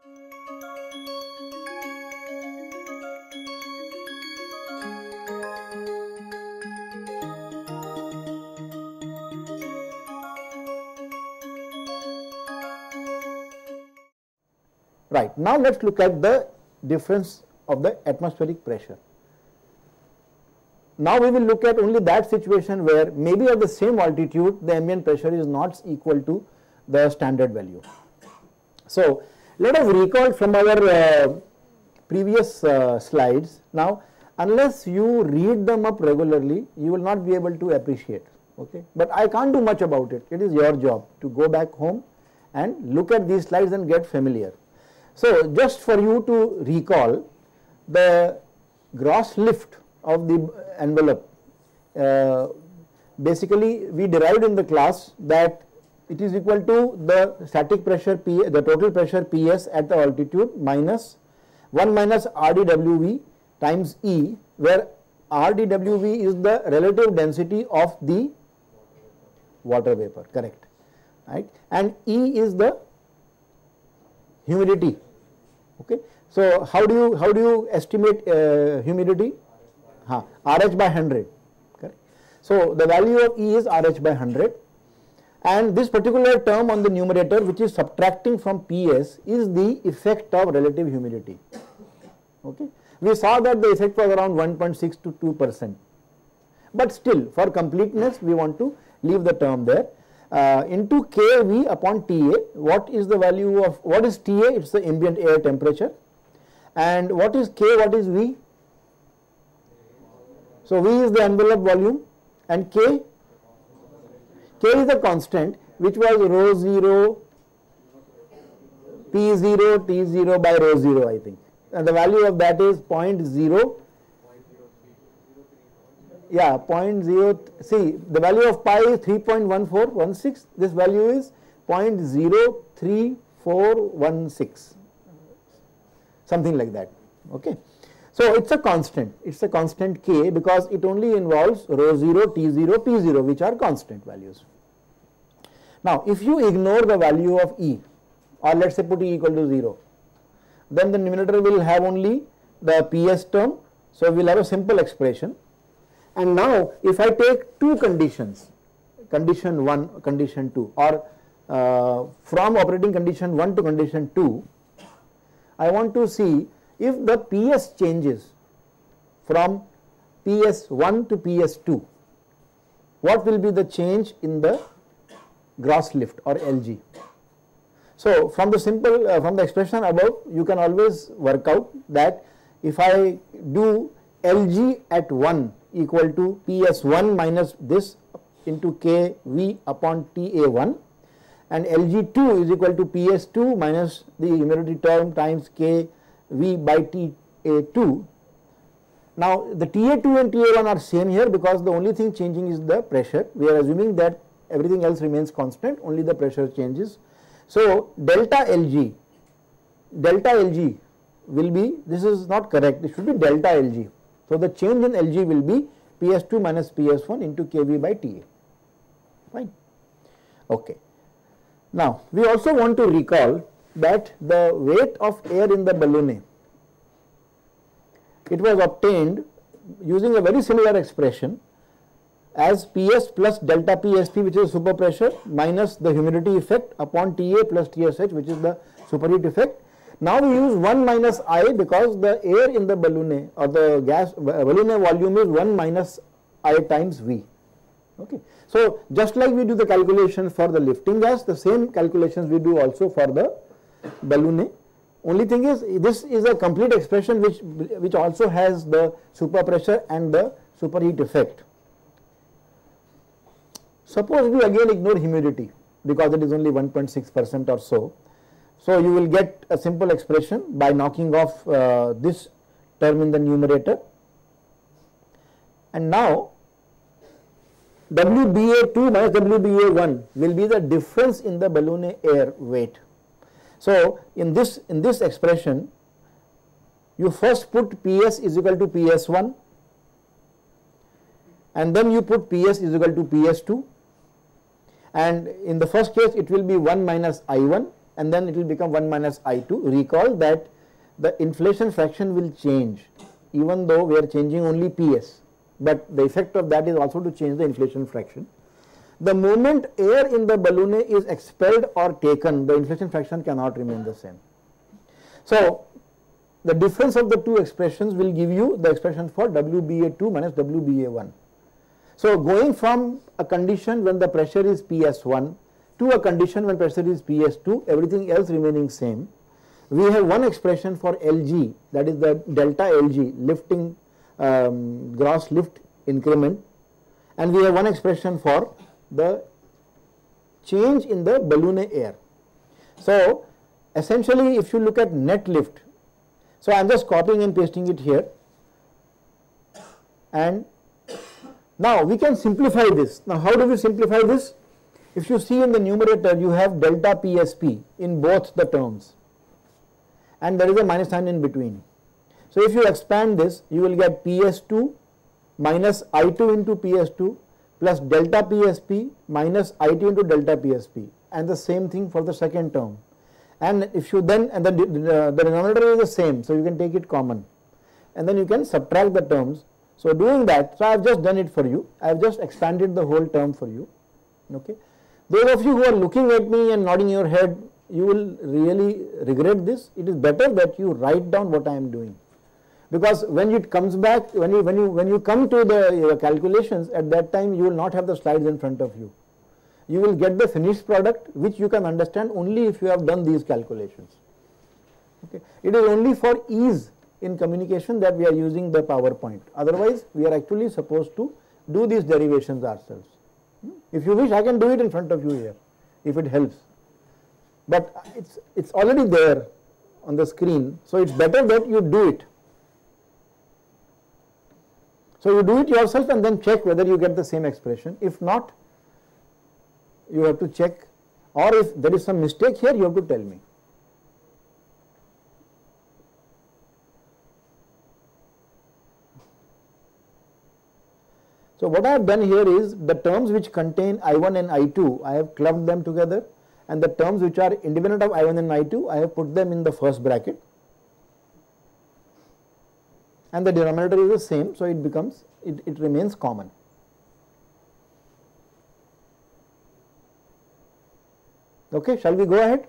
Right, now let us look at the difference of the atmospheric pressure. Now we will look at only that situation where maybe at the same altitude the ambient pressure is not equal to the standard value. So let us recall from our previous slides. Now unless you read them up regularly, you will not be able to appreciate, okay. But I can't do much about it. It is your job to go back home and look at these slides and get familiar. So just for you to recall, the gross lift of the envelope, basically we derived in the class that it is equal to the static pressure P, the total pressure Ps at the altitude minus 1 minus RdWV times E, where RdWV is the relative density of the water vapor, correct, right, and E is the humidity, okay. So how do you estimate humidity? RH by 100, correct. So the value of E is RH by 100, and this particular term on the numerator, which is subtracting from PS, is the effect of relative humidity, okay. We saw that the effect was around 1.6 to 2%, but still for completeness we want to leave the term there. Into kV upon TA, what is the value of, what is TA? It is the ambient air temperature, and what is K, what is V? So V is the envelope volume, and K is the constant, which was rho 0, P0, T0 by rho 0, I think, and the value of that is 0.0. Yeah, 0.0, see the value of pi is 3.1416, this value is 0.03416, something like that, okay. So it's a constant K, because it only involves rho 0, T0, P0, which are constant values. Now if you ignore the value of E, or let us say put E equal to 0, then the numerator will have only the PS term, so we will have a simple expression. And now if I take two conditions, condition 1, condition 2, or from operating condition 1 to condition 2, I want to see if the PS changes from PS1 to PS2, what will be the change in the gross lift or LG. So from the simple, from the expression above, you can always work out that if I do LG at 1 equal to PS1 minus this into KV upon TA1, and LG2 is equal to PS2 minus the humidity term times KV by TA2. Now the TA2 and TA1 are same here, because the only thing changing is the pressure. We are assuming that everything else remains constant, only the pressure changes. So delta LG will be, this is not correct, it should be delta LG. So the change in LG will be PS2 minus PS1 into KV by TA, fine, okay. Now we also want to recall that the weight of air in the balloon, it was obtained using a very similar expression as PS plus delta PSP, which is super pressure, minus the humidity effect upon TA plus TSH, which is the superheat effect. Now we use 1 minus I, because the air in the balloon or the gas balloon volume is 1 minus I times V, okay. So just like we do the calculation for the lifting gas, the same calculations we do also for the balloon. Only thing is, this is a complete expression which also has the super pressure and the superheat effect. Suppose we again ignore humidity, because it is only 1.6% or so. So you will get a simple expression by knocking off this term in the numerator, and now WBA2 minus WBA1 will be the difference in the balloon air weight. So in this expression, you first put PS is equal to PS1, and then you put PS is equal to PS2, and in the first case it will be 1 minus I1, and then it will become 1 minus I2. Recall that the inflation fraction will change even though we are changing only PS, but the effect of that is also to change the inflation fraction. The moment air in the balloon is expelled or taken, the inflation fraction cannot remain the same. So the difference of the two expressions will give you the expression for WBA2 minus WBA1. So going from a condition when the pressure is PS1 to a condition when pressure is PS2, everything else remaining same, we have one expression for LG, that is the delta LG, lifting, gross lift increment, and we have one expression for the change in the balloon air. So essentially if you look at net lift, so I am just copying and pasting it here, and now we can simplify this. Now how do we simplify this? If you see in the numerator, you have delta PSP in both the terms, and there is a minus sign in between. So if you expand this, you will get PS2 minus I2 into PS2 plus delta PSP minus I2 into delta PSP, and the same thing for the second term. And if you then, and the denominator is the same, so you can take it common, and then you can subtract the terms. So doing that, so I have just done it for you, I have just expanded the whole term for you. Okay. Those of you who are looking at me and nodding your head, you will really regret this. It is better that you write down what I am doing, because when it comes back, when you come to the calculations, at that time you will not have the slides in front of you. You will get the finished product, which you can understand only if you have done these calculations. Okay. It is only for ease in communication that we are using the PowerPoint. Otherwise, we are actually supposed to do these derivations ourselves. If you wish, I can do it in front of you here, if it helps. But it's already there on the screen, so it's better that you do it. So you do it yourself and then check whether you get the same expression. If not, you have to check, or if there is some mistake here, you have to tell me. So what I have done here is the terms which contain I1 and I2, I have clubbed them together, and the terms which are independent of I1 and I2, I have put them in the first bracket, and the denominator is the same, so it becomes, it remains common. Okay, shall we go ahead?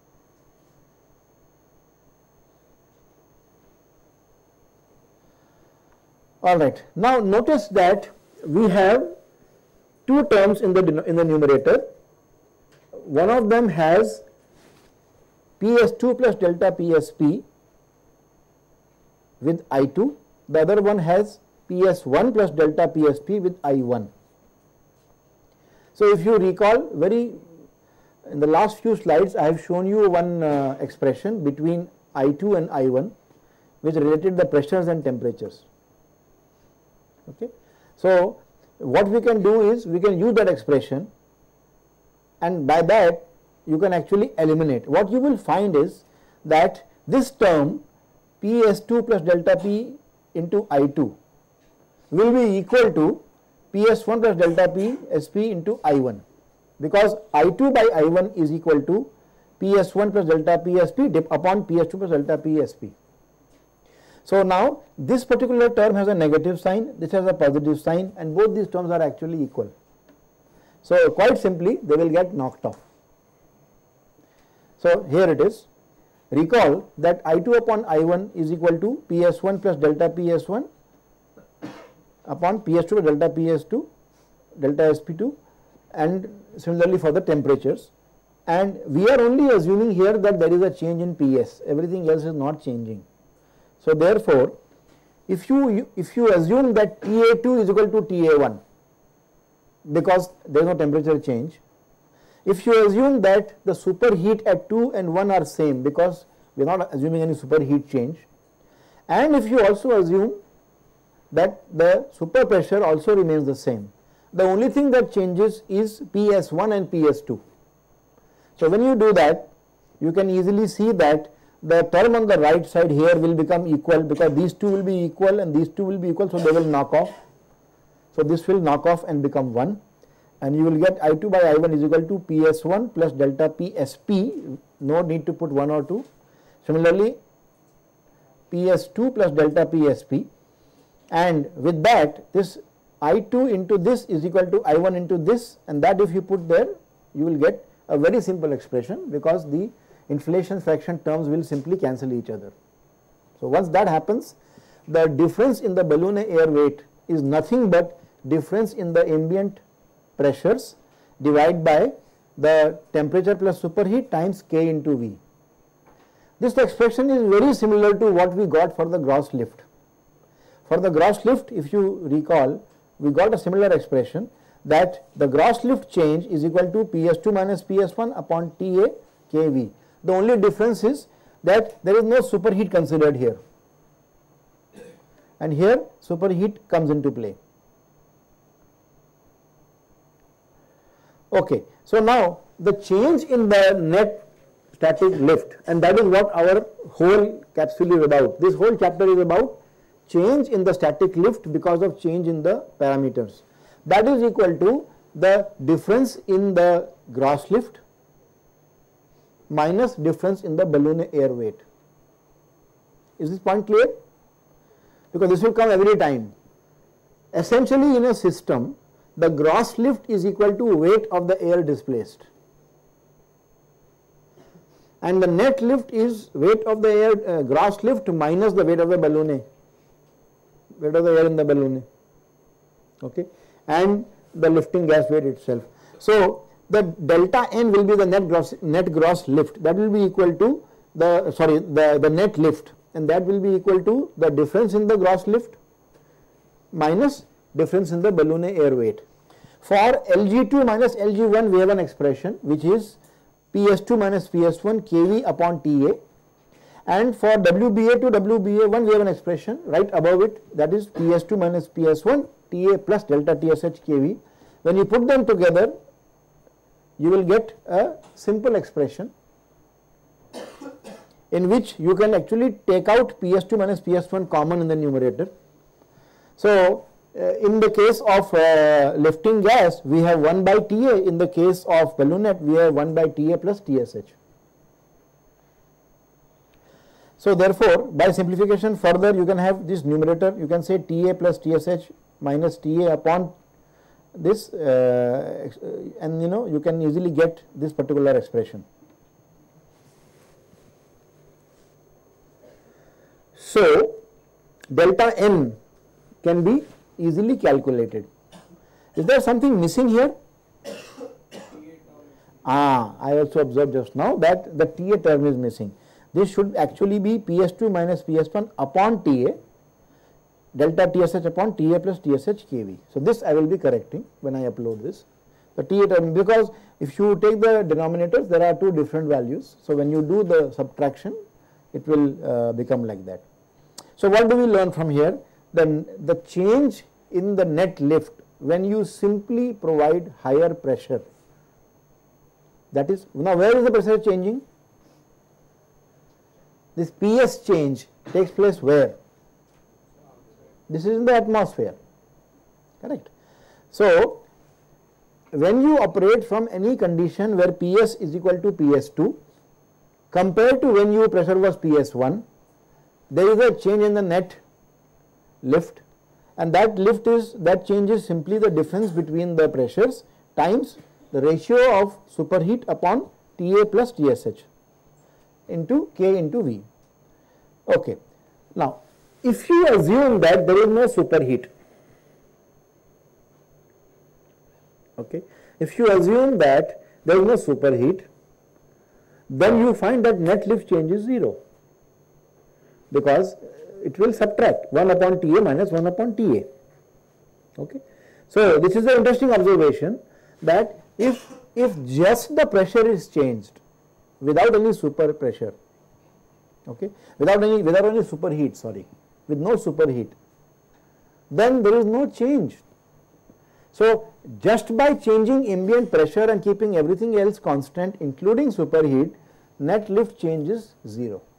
All right. Now notice that we have two terms in the numerator. One of them has PS2 plus delta PSP with I2. The other one has PS1 plus delta PSP with I1. So if you recall, in the last few slides I have shown you one expression between I2 and I1 which related the pressures and temperatures. Okay. So what we can do is we can use that expression, and by that you can actually eliminate. What you will find is that this term PS2 plus delta P into I2 will be equal to PS1 plus delta P SP into I1, because I2 by I1 is equal to PS1 plus delta PSP upon PS2 plus delta PSP. So now this particular term has a negative sign, this has a positive sign, and both these terms are actually equal. So quite simply they will get knocked off. So here it is. Recall that I2 upon I1 is equal to PS1 plus delta PS1 upon PS2 plus delta PS2 delta SP2, and similarly for the temperatures. And we are only assuming here that there is a change in PS, everything else is not changing. So therefore, if you assume that TA2 is equal to TA1, because there is no temperature change, if you assume that the superheat at 2 and 1 are same, because we are not assuming any superheat change, and if you also assume that the super pressure also remains the same, the only thing that changes is PS1 and PS2. So when you do that, you can easily see that the term on the right side here will become equal, because these two will be equal and these two will be equal, so they will knock off. So this will knock off and become 1, and you will get I2 by I1 is equal to PS1 plus delta PSP, no need to put 1 or 2. Similarly, PS2 plus delta PSP, and with that this I2 into this is equal to I1 into this, and that if you put there you will get a very simple expression, because the inflation fraction terms will simply cancel each other. So once that happens, the difference in the balloon air weight is nothing but difference in the ambient pressures divided by the temperature plus superheat times K into V. This expression is very similar to what we got for the gross lift. For the gross lift, if you recall, we got a similar expression, that the gross lift change is equal to PS2 minus PS1 upon TA KV. The only difference is that there is no superheat considered here, and here superheat comes into play. Okay, so now the change in the net static lift, and that is what our whole capsule is about. This whole chapter is about change in the static lift because of change in the parameters. That is equal to the difference in the gross lift minus difference in the balloon air weight. Is this point clear? Because this will come every time. Essentially, in a system, the gross lift is equal to weight of the air displaced, and the net lift is weight of the air gross lift minus the weight of the balloon, weight of the air in the balloon, okay, and the lifting gas weight itself. So the delta n will be the net gross lift, that will be equal to the net lift, and that will be equal to the difference in the gross lift minus difference in the balloon air weight. For Lg2 minus Lg1 we have an expression which is PS2 minus PS1 kV upon TA, and for WBA to WBA1 we have an expression right above it, that is PS2 minus PS1 TA plus delta TSH kV. When you put them together you will get a simple expression in which you can actually take out PS2 minus PS1 common in the numerator. So in the case of lifting gas we have 1 by TA, in the case of ballonette we have 1 by TA plus TSH. So therefore by simplification further you can have this numerator, you can say TA plus TSH minus TA upon this and you can easily get this particular expression. So delta n can be easily calculated. Is there something missing here? I also observed just now that the TA term is missing. This should actually be PS2 minus PS1 upon TA, delta TSH upon TA plus TSH kV. So this I will be correcting when I upload this. The TA term, because if you take the denominators there are two different values. So when you do the subtraction it will become like that. So what do we learn from here? Then the change in the net lift when you simply provide higher pressure, that is, now where is the pressure changing? This PS change takes place where? This is in the atmosphere, correct? So when you operate from any condition where PS is equal to PS2 compared to when your pressure was PS1, there is a change in the net lift, and that change is simply the difference between the pressures times the ratio of superheat upon TA plus TSH into K into V. Okay. Now if you assume that there is no superheat, okay, if you assume that there is no superheat, then you find that net lift change is 0, because it will subtract 1 upon TA minus 1 upon TA. Okay. So this is an interesting observation, that if just the pressure is changed without any super pressure, okay, without any superheat, sorry, with no superheat, then there is no change. So just by changing ambient pressure and keeping everything else constant including superheat, net lift change is 0.